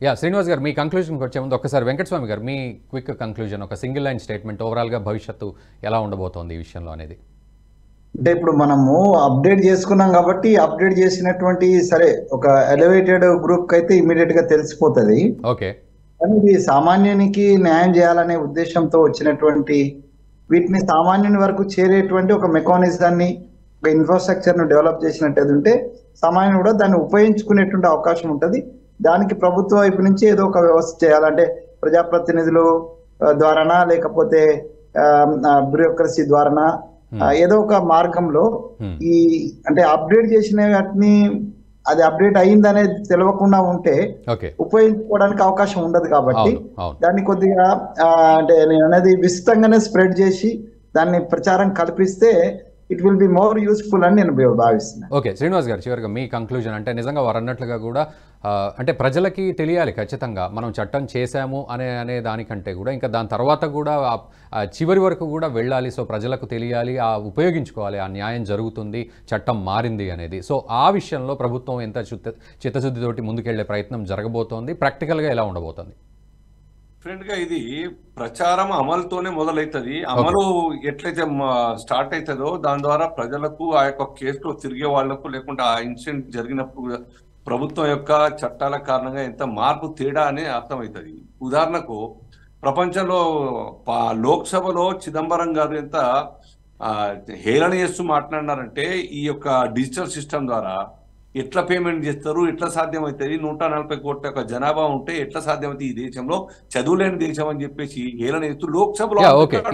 శ్రీనివాస్ గారు మీ కంక్లూజన్కి వచ్చే ముందు ఒకసారి వెంకటస్వామి గారు మీ క్విక్ కంక్లూజన్, ఒక సింగిల్ లైన్ స్టేట్మెంట్ ఓవరాల్గా భవిష్యత్తు ఎలా ఉండబోతోంది ఈ విషయంలో అనేది. అంటే ఇప్పుడు మనము అప్డేట్ చేసుకున్నాం కాబట్టి అప్డేట్ చేసినటువంటి సరే ఒక ఎలివేటెడ్ గ్రూప్ అయితే ఇమీడియట్ గా తెలిసిపోతుంది. ఓకే, కానీ ఇది సామాన్యునికి న్యాయం చేయాలనే ఉద్దేశంతో వచ్చినటువంటి వీటిని సామాన్యుని వరకు చేరేటువంటి ఒక మెకానిజాన్ని, ఒక ఇన్ఫ్రాస్ట్రక్చర్ ను డెవలప్ చేసినట్టు ఉంటే సామాన్యుడు కూడా దాన్ని ఉపయోగించుకునేటువంటి అవకాశం ఉంటుంది. దానికి ప్రభుత్వం వైపు నుంచి ఏదో ఒక వ్యవస్థ చేయాలంటే ప్రజాప్రతినిధులు ద్వారానా లేకపోతే బ్యూరోక్రసీ ద్వారానా ఏదో ఒక మార్గంలో ఈ అంటే అప్డేట్ చేసిన వాటిని అది అప్డేట్ అయిందనేది తెలియకుండా ఉంటే ఉపయోగించుకోవడానికి అవకాశం ఉండదు. కాబట్టి దాన్ని కొద్దిగా అంటే నేను అనేది విస్తృతంగానే స్ప్రెడ్ చేసి దాన్ని ప్రచారం కల్పిస్తే it will be more useful అని నేను భావిస్తున్నాను. ఓకే, శ్రీనివాస్ గారు చివరిగా మీ కంక్లూజన్. అంటే నిజంగా వారు అన్నట్లుగా కూడా అంటే ప్రజలకి తెలియాలి ఖచ్చితంగా మనం చట్టం చేశాము అనే దానికంటే కూడా ఇంకా దాని తర్వాత కూడా చివరి వరకు కూడా వెళ్ళాలి. సో ప్రజలకు తెలియాలి, ఉపయోగించుకోవాలి, ఆ న్యాయం జరుగుతుంది, చట్టం మారింది అనేది. సో ఆ విషయంలో ప్రభుత్వం ఎంత చిత్తశుద్ధితోటి ముందుకెళ్లే ప్రయత్నం జరగబోతోంది, ప్రాక్టికల్గా ఎలా ఉండబోతోంది? గా ఇది ప్రచారం అమలుతోనే మొదలవుతుంది. అమలు ఎట్లయితే స్టార్ట్ అవుతుందో దాని ద్వారా ప్రజలకు ఆ యొక్క కేసులో తిరిగే వాళ్లకు లేకుంటే ఆ ఇన్సిడెంట్ జరిగినప్పుడు ప్రభుత్వం యొక్క చట్టాల కారణంగా ఎంత మార్పు తేడా అని అర్థమవుతుంది. ఉదాహరణకు ప్రపంచంలో లోక్సభలో చిదంబరం గారు ఎంత హేళన చేస్తూ మాట్లాడినారంటే ఈ యొక్క డిజిటల్ సిస్టమ్ ద్వారా ఎట్లా పేమెంట్ చేస్తారు, ఎట్లా సాధ్యమవుతుంది, 140 కోట్ల యొక్క జనాభా ఉంటే ఎట్లా సాధ్యమవుతుంది ఈ దేశంలో, చదువులేని దేశం అని చెప్పేసి హేళన చేస్తూ లోక్సభలో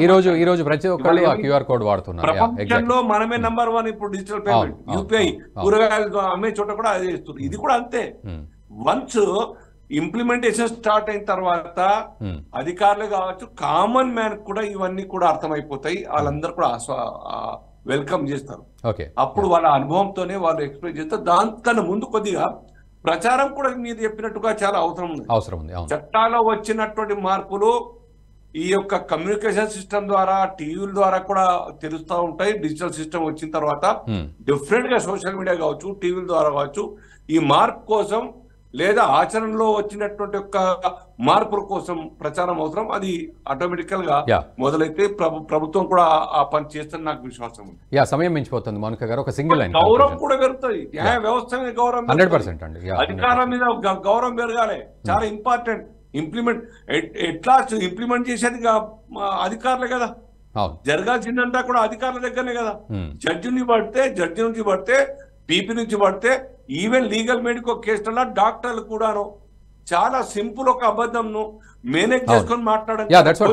ప్రపంచంలో మనమే నంబర్ 1 ఇప్పుడు డిజిటల్ పేమెంట్. యూపీఐ కూరగాయలు అమ్మే చోట కూడా అదే చేస్తారు. ఇది కూడా అంతే. వన్స్ ఇంప్లిమెంటేషన్ స్టార్ట్ అయిన తర్వాత అధికారులు కావచ్చు, కామన్ మ్యాన్ కూడా ఇవన్నీ కూడా అర్థమైపోతాయి. వాళ్ళందరూ కూడా వెల్కమ్ చేస్తారు. అప్పుడు వాళ్ళ అనుభవంతోనే వాళ్ళు ఎక్స్ప్రెస్ చేస్తారు. దానికన్నా ముందు కొద్దిగా ప్రచారం కూడా మీరు చెప్పినట్టుగా చాలా అవసరం ఉంది. చట్టాల్లో వచ్చినటువంటి మార్పులు ఈ యొక్క కమ్యూనికేషన్ సిస్టమ్ ద్వారా, టీవీల ద్వారా కూడా తెలుస్తూ ఉంటాయి. డిజిటల్ సిస్టమ్ వచ్చిన తర్వాత డిఫరెంట్ గా సోషల్ మీడియా కావచ్చు, టీవీల ద్వారా కావచ్చు, ఈ మార్పు కోసం లేదా ఆచరణలో వచ్చినటువంటి యొక్క మార్పుల కోసం ప్రచారం అవసరం. అది ఆటోమేటికల్ గా మొదలైతే ప్రభుత్వం కూడా ఆ పని చేస్తుంది నాకు విశ్వాసం ఉంది. సమయం మించిపోతుంది మౌనిక గారు. ఒక సింగిల్ లైన్. గౌరవం కూడా పెరుగుతుంది, న్యాయ వ్యవస్థ మీద గౌరవం, 100% అండి. అధికారం మీద గౌరవం పెరగాలి, చాలా ఇంపార్టెంట్. ఎట్లా ఇంప్లిమెంట్ చేసేది అధికారులే కదా, జరగాల్సిందంతా కూడా అధికారుల దగ్గరనే కదా. జడ్జి నుంచి పడితే పీపీ నుంచి పడితే ఈవెన్ లీగల్ మెడికల్ కేసులలో డాక్టర్లు కూడాను చాలా సింపుల్ ఒక అబద్ధంను మేనేజ్ చేసుకొని మాట్లాడడం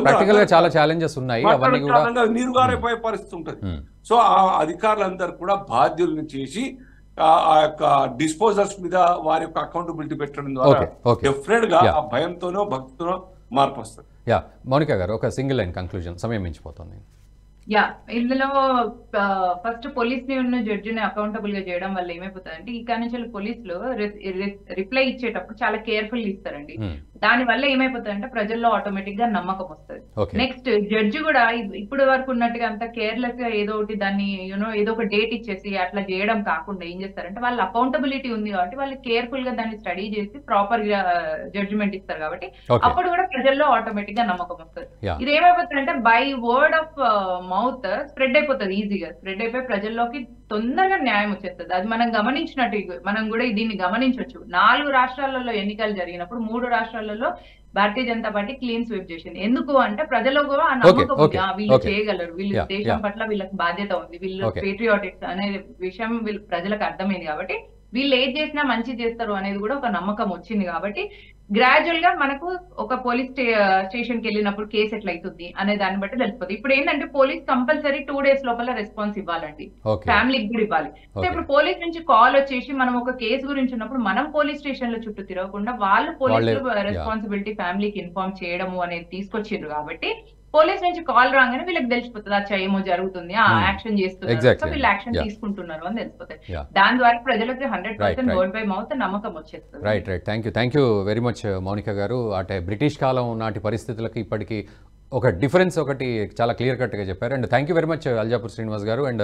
నీరు గారైపోయే పరిస్థితి ఉంటుంది. సో ఆ అధికారులందరూ కూడా బాధ్యులను చేసి ఆ యొక్క డిస్పోజల్స్ మీద వారి యొక్క అకౌంటబిలిటీ పెట్టడం ద్వారా డెఫినెట్ గా ఆ భయంతోనో భక్తితోనో మార్పు వస్తుంది. మౌనిక గారు ఒక సింగిల్ లైన్ కంక్లూజన్, సమయం మించిపోతుంది. ఇందులో ఫస్ట్ పోలీస్ ని ఉన్న జడ్జిని అకౌంటబుల్ గా చేయడం వల్ల ఏమైపోతుంది అంటే ఇక్కడ నుంచి పోలీసులు రిప్లై ఇచ్చేటప్పుడు చాలా కేర్ఫుల్ ఇస్తారండి. దాని వల్ల ఏమైపోతుందంటే ప్రజల్లో ఆటోమేటిక్ గా నమ్మకం వస్తుంది. నెక్స్ట్ జడ్జి కూడా ఇప్పుడు వరకు ఉన్నట్టుగా అంత కేర్లెస్ గా ఏదో ఒకటి దాన్ని ఏదో ఒక డేట్ ఇచ్చేసి అట్లా చేయడం కాకుండా ఏం చేస్తారంటే వాళ్ళ అకౌంటబిలిటీ ఉంది కాబట్టి వాళ్ళు కేర్ఫుల్ గా దాన్ని స్టడీ చేసి ప్రాపర్ గా జడ్జిమెంట్ ఇస్తారు కాబట్టి అప్పుడు కూడా ప్రజల్లో ఆటోమేటిక్ గా నమ్మకం వస్తుంది. ఇది ఏమైపోతుందంటే by word of mouth spread అయిపోతుంది, ఈజీగా స్ప్రెడ్ అయిపోయి ప్రజల్లోకి తొందరగా న్యాయం వచ్చేస్తుంది. అది మనం గమనించినట్టు మనం కూడా దీన్ని గమనించవచ్చు. 4 రాష్ట్రాలలో ఎన్నికలు జరిగినప్పుడు 3 రాష్ట్రాలలో భారతీయ జనతా పార్టీ క్లీన్ స్వీప్ చేసింది. ఎందుకు అంటే ప్రజల్లో కూడా ఆ నమ్మకం ఉంది, వీళ్ళు చేయగలరు, వీళ్ళు దేశం పట్ల వీళ్ళకి బాధ్యత ఉంది, వీళ్ళు పేట్రియాటిక్స్ అనే విషయం వీళ్ళు ప్రజలకు అర్థమైంది కాబట్టి వీళ్ళు ఏది చేసినా మంచి చేస్తారు అనేది కూడా ఒక నమ్మకం వచ్చింది. కాబట్టి గ్రాడ్యువల్ గా మనకు ఒక పోలీస్ స్టేషన్ కి వెళ్ళినప్పుడు కేసు ఎట్లా అవుతుంది అనే దాన్ని బట్టి తెలిసిపోతుంది. ఇప్పుడు ఏంటంటే పోలీస్ కంపల్సరీ 2 days లోపల రెస్పాన్స్ ఇవ్వాలండి, ఫ్యామిలీకి కూడా ఇవ్వాలి. సో ఇప్పుడు పోలీస్ నుంచి కాల్ వచ్చేసి మనం ఒక కేసు గురించి ఉన్నప్పుడు మనం పోలీస్ స్టేషన్ లో చుట్టూ తిరగకుండా వాళ్ళు పోలీసులు రెస్పాన్సిబిలిటీ ఫ్యామిలీకి ఇన్ఫార్మ్ చేయడము అనేది తీసుకొచ్చిండ్రు. కాబట్టి పోలీస్ నుంచి కాల్ రాగానే వీళ్ళకి తెలిసిపోతుంది అచ్చా ఏమో జరుగుతుంది, యాక్షన్ చేస్తున్నారు, వీళ్ళు యాక్షన్ తీసుకుంటున్నారు అని తెలిసిపోతుంది. దాని ద్వారా ప్రజలకు 100% వర్డ్ బై మౌత్ నమ్మకం వచ్చేస్తుంది. Right. Thank you very much Mounika garu. అంటే బ్రిటిష్ కాలం నాటి పరిస్థితులకి ఇప్పటికీ ఒక డిఫరెన్స్ ఒకటి చాలా క్లియర్ కట్గా చెప్పారు. And thank you very much Aljapur Srinivas garu. And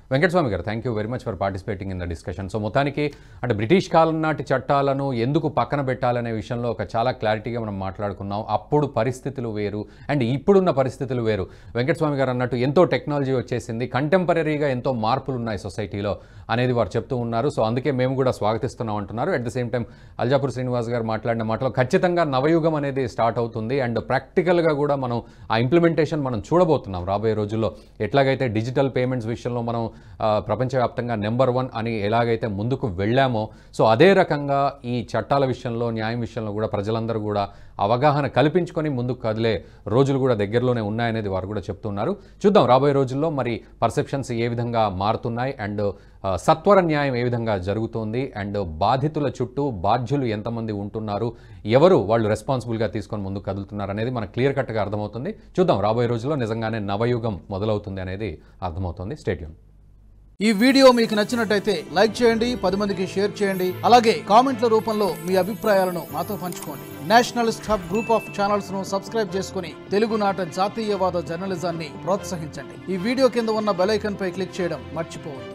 Venkataswamy garu, thank you very much for participating in the discussion. So మొత్తానికి అంటే బ్రిటిష్ కాలం నాటి చట్టాలను ఎందుకు పక్కన పెట్టాలనే విషయంలో ఒక చాలా క్లారిటీగా మనం మాట్లాడుకున్నాం. అప్పుడు పరిస్థితులు వేరు అండ్ ఇప్పుడున్న పరిస్థితులు వేరు. వెంకటస్వామి గారు అన్నట్టు ఎంతో టెక్నాలజీ వచ్చేసింది, కంటెంపరీగా ఎంతో మార్పులు ఉన్నాయి సొసైటీలో అనేది వారు చెప్తూ ఉన్నారు. సో అందుకే మేము కూడా స్వాగతిస్తున్నాం అంటున్నారు. At the same time Aljapur Srinivas garu మాట్లాడిన మాటలో ఖచ్చితంగా నవయుగం అనేది స్టార్ట్ అవుతుంది అండ్ ప్రాక్టికల్గా కూడా మనం ఆ ఇంప్లిమెంటేషన్ మనం చూడబోతున్నాం రాబోయే రోజుల్లో. ఎట్లాగైతే డిజిటల్ పేమెంట్స్ విషయంలో మనం ప్రపంచవ్యాప్తంగా నెంబర్ 1 అని ఎలాగైతే ముందుకు వెళ్ళామో, సో అదే రకంగా ఈ చట్టాల విషయంలో, న్యాయం విషయంలో కూడా ప్రజలందరూ కూడా అవగాహన కల్పించుకొని ముందుకు కదిలే రోజులు కూడా దగ్గరలోనే ఉన్నాయనేది వారు కూడా చెప్తున్నారు. చూద్దాం రాబోయే రోజుల్లో మరి పర్సెప్షన్స్ ఏ విధంగా మారుతున్నాయి అండ్ సత్వర న్యాయం ఏ విధంగా జరుగుతోంది అండ్ బాధితుల చుట్టూ బాధ్యులు ఎంతమంది ఉంటున్నారు, ఎవరు వాళ్ళు రెస్పాన్సిబుల్గా తీసుకొని ముందుకు కదులుతున్నారు అనేది మనకు క్లియర్ కట్గా అర్థమవుతుంది. చూద్దాం రాబోయే రోజుల్లో నిజంగానే నవయుగం మొదలవుతుంది అనేది అర్థమవుతుంది. Stay tune. ఈ వీడియో మీకు నచ్చినట్టయితే లైక్ చేయండి, 10 మందికి షేర్ చేయండి. అలాగే కామెంట్ల రూపంలో మీ అభిప్రాయాలను మాతో పంచుకోండి. Nationalist hub group of channels ను సబ్స్క్రైబ్ చేసుకుని తెలుగునాట జాతీయవాద జర్నలిజాన్ని ప్రోత్సహించండి. ఈ వీడియో కింద ఉన్న బెల్ ఐకాన్ పై క్లిక్ చేయడం మర్చిపోవద్దు.